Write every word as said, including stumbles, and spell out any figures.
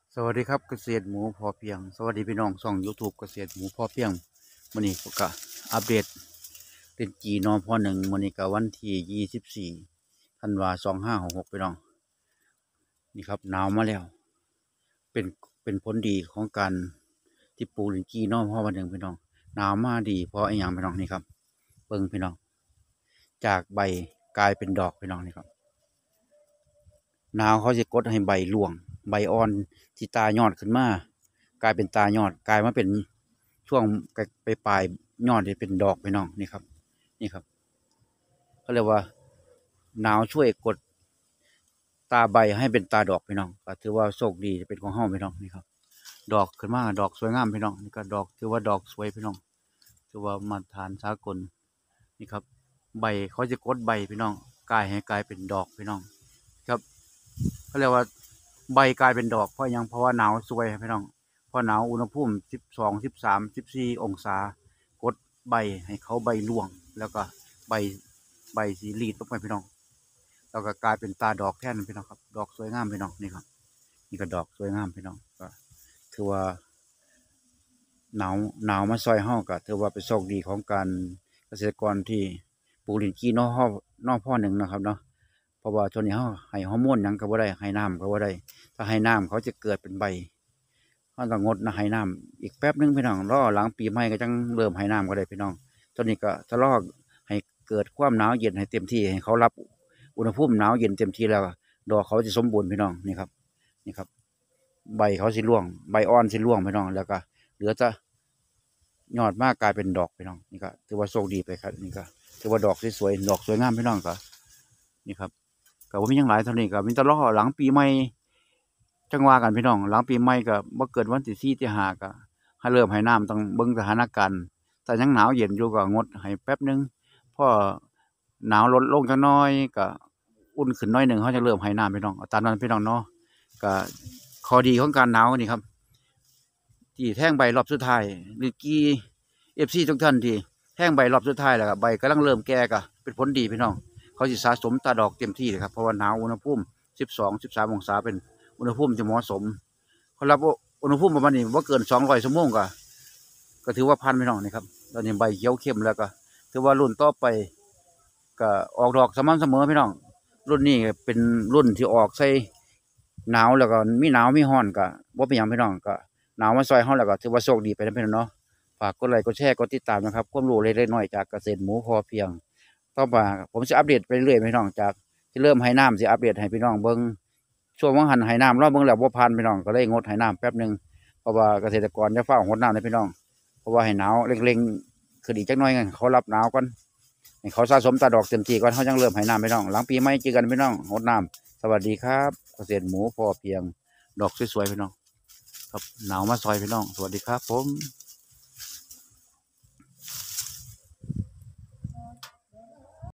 สวัสดีครับเกษตรหมูพอเพียงสวัสดีพี่น้องช่อง YouTube เกษตรหมูพอเพียงวันนี้ก็อัปเดตเป็นจีนอพอหนึ่งวันนี้ก็วันที่ยี่สิบสี่ธันวาสองห้าหกหกพี่น้องนี่ครับหนาวมาแล้วเป็นเป็นผลดีของการที่ปลูกลิ้นจีนอพอวันหนึ่งพี่น้องหนาวมาดีเพราะไอ้อย่างพี่น้องนี่ครับเบิ่งพี่น้องจากใบกลายเป็นดอกพี่น้องนี่ครับหนาวเขาจะกดให้ใบร่วงใบอ่อนที่ตายอดขึ้นมากลายเป็นตายอดกลายมาเป็นช่วงไปปลายยอดที่เป็นดอกพี่น้องนี่ครับนี่ครับเขาเรียกว่าหนาวช่วยกดตาใบให้เป็นตาดอกพี่น้องก็ถือว่าโชคดีจะเป็นของเฮาพี่น้องนี่ครับดอกขึ้นมาดอกสวยงามพี่น้องนี่ก็ดอกถือว่าดอกสวยพี่น้องถือว่ามาตรฐานสากลนี่ครับใบเขาจะกดใบพี่น้องกลายให้กลายเป็นดอกพี่น้องครับเขาเรียกว่าใบกลายเป็นดอกเพราะยังเพราะว่าหนาวสวยพี่น้องเพราะหนาวอุณหภูมิสิบสองสิบสามสิบสี่องศากดใบให้เขาใบร่วงแล้วก็ใบใบสีรีดลงไปพี่น้องแล้วก็กลายเป็นตาดอกแท่นพี่น้องครับดอกสวยงามพี่น้องนี่ครับนี่ก็ดอกสวยงามพี่น้องก็ถือว่าหนาวหนาวมาซอยห้องก็ถือว่าเป็นโชคดีของการเกษตรกรที่ปลูกลิ้นจี่นอกห้อนอกพ่อหนึ่งนะครับเนาะเพราะว่าช่วงนี้เขาให้ฮอร์โมนยังก็บ่ได้ให้น้ำก็บ่ได้ถ้าให้น้ำเขาจะเกิดเป็นใบเขาต้องงดนะให้น้ำอีกแป๊บนึงพี่น้องรอหลังปีใหม่ก็จังเริ่มให้น้ำก็ได้พี่น้องตอนนี้ก็จะรอให้เกิดความหนาวเย็นให้เต็มที่ให้เขารับอุณหภูมิหนาวเย็นเต็มที่แล้วดอกเขาจะสมบูรณ์พี่น้องนี่ครับนี่ครับใบเขาสิร่วงใบอ่อนสิร่วงพี่น้องแล้วก็เหลือจะยอดมากกลายเป็นดอกพี่น้องนี่ก็ถือว่าโชคดีไปครับนี่ก็ถือว่าดอกสวยๆดอกสวยงามพี่น้องก็นี่ครับก็บ่มีหยังหลายเท่านี้ก็มีแต่รอหลังปีใหม่จังว่ากันพี่น้องหลังปีใหม่ก็บ่เกินวันที่สี่ที่ห้าก็ให้เริ่มให้น้ำต้องเบิ่งสถานการณ์ถ้ายังหนาวเย็นอยู่ก็งดให้แป๊บนึงพอหนาวลดลงจักหน่อยก็อุ่นขึ้นหน่อยหนึ่งเขาจะเริ่มให้น้ำพี่น้องตามนั้นพี่น้องเนาะก็ข้อดีของการหนาวนี่ครับที่แท่งใบรอบสุดท้ายหรือกี้เอฟซีทุกท่านที่แท่งใบรอบสุดท้ายแล้วก็ใบกำลังเริ่มแก่ก็เป็นผลดีพี่น้องเขาสิสะสมตาดอกเต็มที่เลยครับเพราะว่าหนาวอุณหภูมิสิบสองสิบสามองศาเป็นอุณหภูมิที่เหมาะสมเขารับอุณหภูมิประมาณนี้ว่าเกินสองร้อยชั่วโมงก็ก็ถือว่าพันพี่น้องนี่ครับตอนนี้ใบเขียวเข้มแล้วก็ถือว่ารุ่นต่อไปก็ออกดอกสม่ำเสมอพี่น้องรุ่นนี้เป็นรุ่นที่ออกใส่หนาวแล้วก็มีหนาวมีร้อนก็บ่เป็นหยังพี่น้องก็หนาวมาซอยเฮาแล้วก็ถือว่าโชคดีไปนะพี่น้องเนาะฝากกดไลค์กดแชร์กดติดตามนะครับความรู้เล็กๆน้อยๆจากเกษตรหมูพอเพียงต่อมาผมจะอัปเดตไปเรื่อยพี่น้องจากที่เริ่มให้น้ำจะอัปเดตให้พี่น้องเบิ้งช่วงว่างหันให้น้ำรอบเบิ้งแล้วบ่พันพี่น้องก็เลยงดให้น้ำแป๊บหนึ่งเพราะว่าเกษตรกรจะเฝ้างดน้ำในพี่น้องเพราะว่าให้หนาวเร่งๆคือดีจักหน่อยเขารับหนาวก่อนให้เขาสะสมตาดอกเต็มที่ก่อนเขาจังเริ่มให้น้ำพี่น้องหลังปีใหม่เจอกันพี่น้องงดน้ำสวัสดีครับเกษตรหมูพอเพียงดอกสวยๆพี่น้องครับหนาวมาซอยพี่น้องสวัสดีครับผม